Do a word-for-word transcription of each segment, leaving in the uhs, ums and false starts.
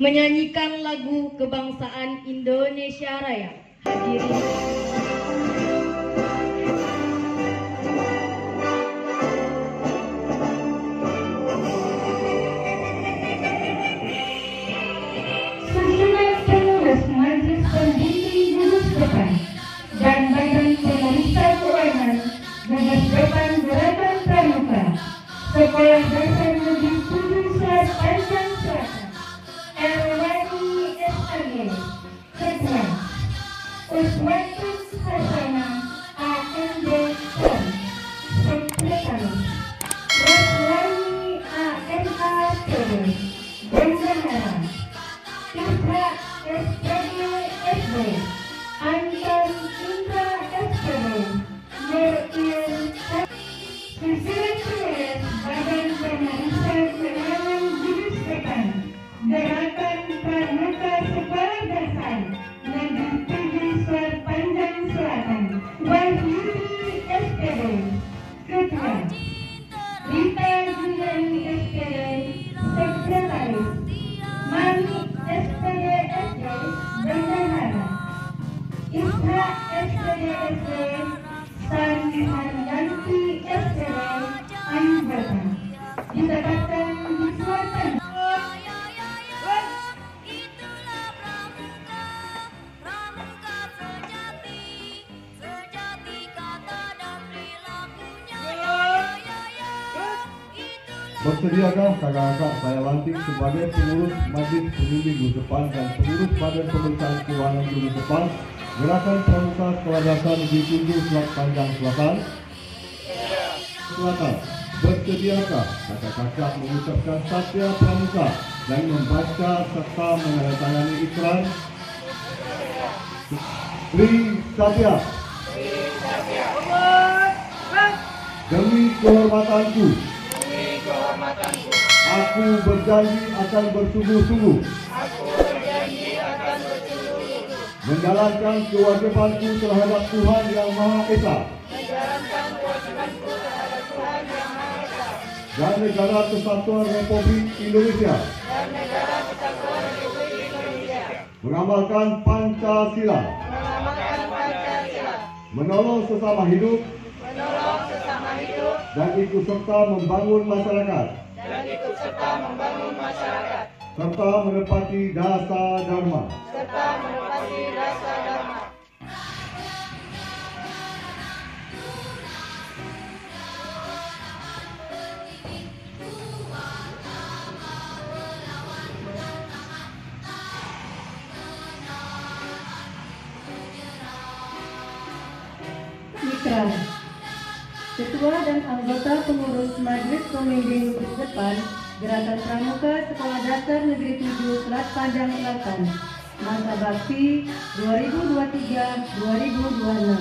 menyanyikan lagu kebangsaan Indonesia Raya. Hadirin dan Badan Pemeriksa Keuangan Gugus Depan Gerakan Pramuka Sekolah Dasar Negeri tujuh Selat Panjang Selatan Erwani S A G Ketua Uswatus Hasana A M D Pon Sekretaris Roslani A M A T D Bendahara Isra S P D S D Anton Indra S P D Nuril Susulan Badan Pemeriksa Keuangan Gugus Depan Gerakan Pramuka Sekolah Dasar Negeri tujuh Selat Panjang Selatan Wahyudi S P D Ketua Rita Juliani S P D Sekretaris Mami S P D S D Bendahara Isra S P D S D Sari Haryanti S P D Anggota ditetapkan di Selatan. Itulah pramuka, pramuka sejati, sejati kata dan perilakunya. Bersediakah kakak-kakak saya lantik sebagai pengurus Majelis Pembimbing Gugus Depan dan pengurus Badan Pemeriksaan Keuangan Gugus Depan Gerakan Pramuka Sekolah Dasar Negeri tujuh Selat Panjang Selatan? Selatan. Bersediakah kakak-kakak mengucapkan Satya Pramuka dan membaca serta menandatangani ikrar? Tri Satya. Demi kehormatanku, aku berjanji akan bersungguh-sungguh menjalankan kewajibanku terhadap Tuhan Yang Maha Esa dan Negara Kesatuan Republik Indonesia, mengamalkan Pancasila, menolong sesama hidup, dan ikut serta membangun masyarakat, serta menepati dasar dharma. Ikrar. Ketua dan anggota pengurus Majelis Pembimbing Gugus Depan Gerakan Pramuka Sekolah Dasar Negeri tujuh Selat Panjang Selatan masa bakti dua ribu dua puluh tiga dua ribu dua puluh enam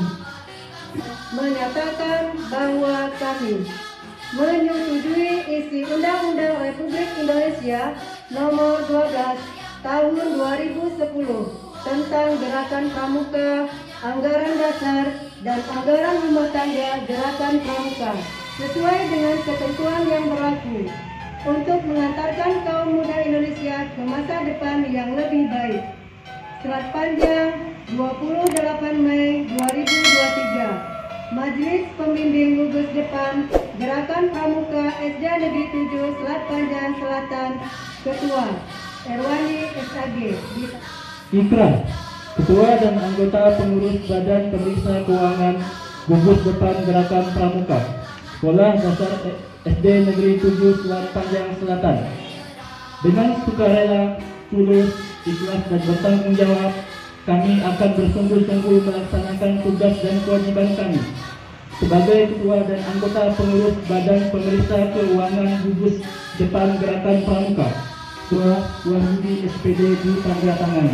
menyatakan bahwa kami menyetujui isi Undang-Undang Republik Indonesia Nomor dua belas Tahun dua ribu sepuluh tentang Gerakan Pramuka, Anggaran Dasar, dan Anggaran Rumah Tangga Gerakan Pramuka sesuai dengan ketentuan yang berlaku untuk mengantarkan kaum muda Indonesia ke masa depan yang lebih baik. Selat Panjang, dua puluh delapan Mei dua ribu dua puluh tiga. Majelis Pembimbing Gugus Depan Gerakan Pramuka S D Negeri tujuh Selat Panjang Selatan. Ketua Erwani S A G. Ikrar. Ketua dan anggota pengurus Badan Pemeriksa Keuangan Gugus Depan Gerakan Pramuka Sekolah Dasar S D Negeri tujuh Selat Panjang Selatan, dengan sukarela, tulus, ikhlas dan bertanggung jawab, kami akan bersungguh-sungguh melaksanakan tugas dan kewajiban kami sebagai ketua dan anggota pengurus Badan Pemeriksa Keuangan Gugus Depan Gerakan Pramuka. Ketua Wahyudi S P D di Tanggatangan.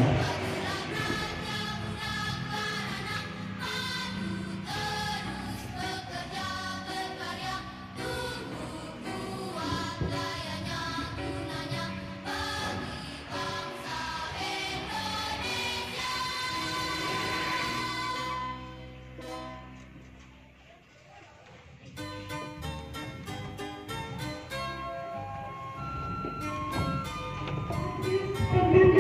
Thank you.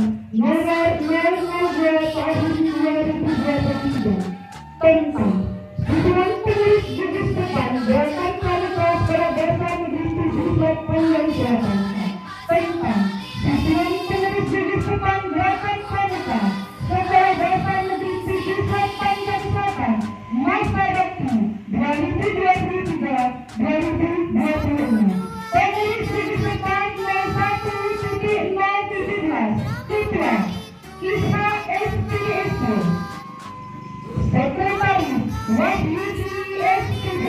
nomor dua puluh dua tahun dua ribu dua puluh tiga tentang tujuan tulis gugus depan gerakan pramuka sekolah dasar negeri tujuh delapan dan delapan tentang tujuan tulis gugus depan gerakan pramuka sekolah dasar negeri tujuh delapan dan delapan masa waktu dua ribu dua puluh tiga dua ribu dua puluh lima. Penulis gugus depan nol satu titik nol tujuh belas Siswa Kisma S P S D Sekretaris Wahyudi S P D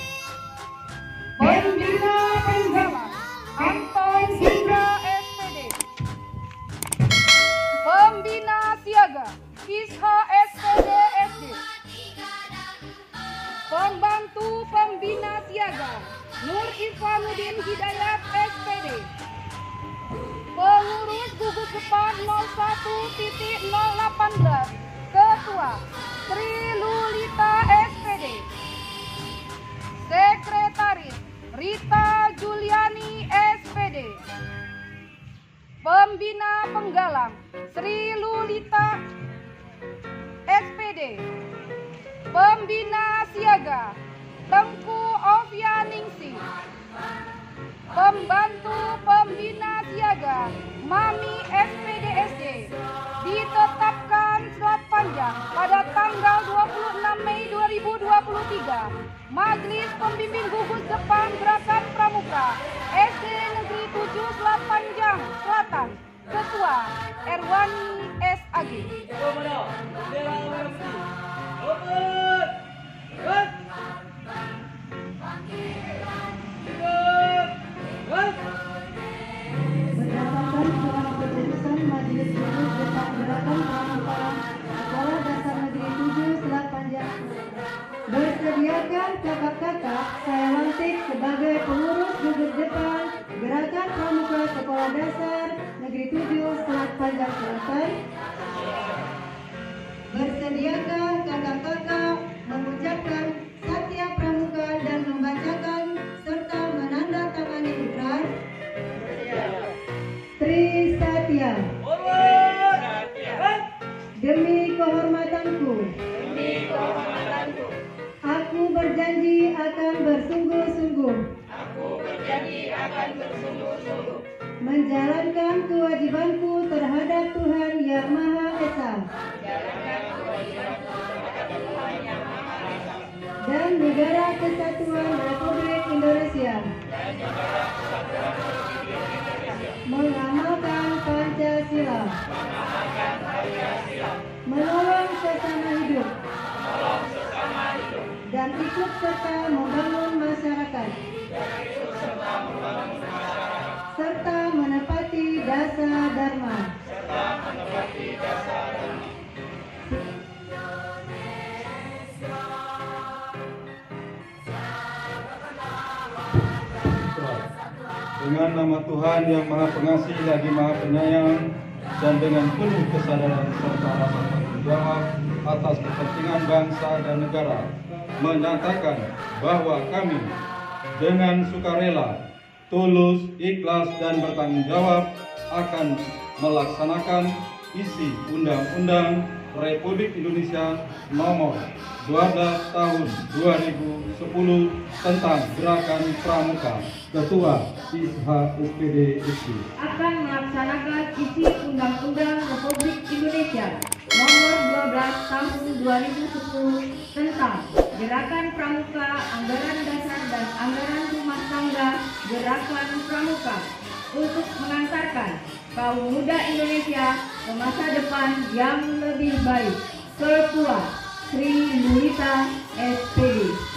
Pembina Penggama Anton Hindra S P D Pembina Siaga Kisha S P D S D Pembantu Pembina Siaga Nur Irfanuddin Hidayat S P D Pengurus gugus depan nol satu titik nol delapan belas Ketua Sri Lulita S P D Sekretaris Rita Juliani S P D Pembina Penggalang Sri Lulita S P D Pembina Siaga Tengku Ovianingsih Pembantu Pembina Siaga Mami S P D S D ditetapkan surat panjang pada tanggal dua puluh enam Mei dua ribu dua puluh tiga. Majelis Pembimbing Gugus Depan Gerakan Pramuka S D Negeri tujuh Selapanjang Selatan Ketua Erwani S A G. Berdasarkan surat keputusan Majelis Gugus Depan Gerakan Pramuka Sekolah Dasar Negeri tujuh Selapanjang bersediakan kakak-kakak saya lantik sebagai pengurus gugus depan Gerakan Pramuka Sekolah Dasar Negeri tujuh Selapanjang Selatan. Bersediakah kakak-kakak mengucapkan Satya Pramuka dan membacakan serta menandatangani ikrar? Tri Satya. Demi kehormatanku. Demi kehormatanku. Aku berjanji akan bersungguh-sungguh. Aku berjanji akan bersungguh-sungguh. Menjalankan kewajibanku terhadap Tuhan Yang Maha Esa. Menjalankan kewajibanku terhadap Tuhan Yang Maha Esa. Dan Negara Kesatuan Republik Indonesia. Dan Negara Kesatuan Republik Indonesia. Mengamalkan Pancasila. Mengamalkan Pancasila. Menolong sesama hidup. Menolong sesama hidup. Dan ikut serta membangun masyarakat. Dan ikut serta membangun masyarakat. Serta menepati dasar dharma. Serta menepati dasar dharma. Dengan nama Tuhan yang Maha Pengasih lagi Maha Penyayang dan dengan penuh kesadaran serta rasa tanggung jawab atas kepentingan bangsa dan negara, menyatakan bahwa kami dengan sukarela, tulus, ikhlas dan bertanggung jawab akan melaksanakan isi Undang-Undang Republik Indonesia Nomor dua belas Tahun dua ribu sepuluh tentang Gerakan Pramuka. Ketua Kisha S P D S D akan melaksanakan isi Undang-Undang Republik Indonesia Nomor dua belas Tahun dua ribu sepuluh tentang Gerakan Pramuka, Anggaran Dasar dan Anggaran Rumah Tangga Gerakan Pramuka untuk mengantarkan kaum muda Indonesia ke masa depan yang lebih baik. Ketua Sri Lulita S P D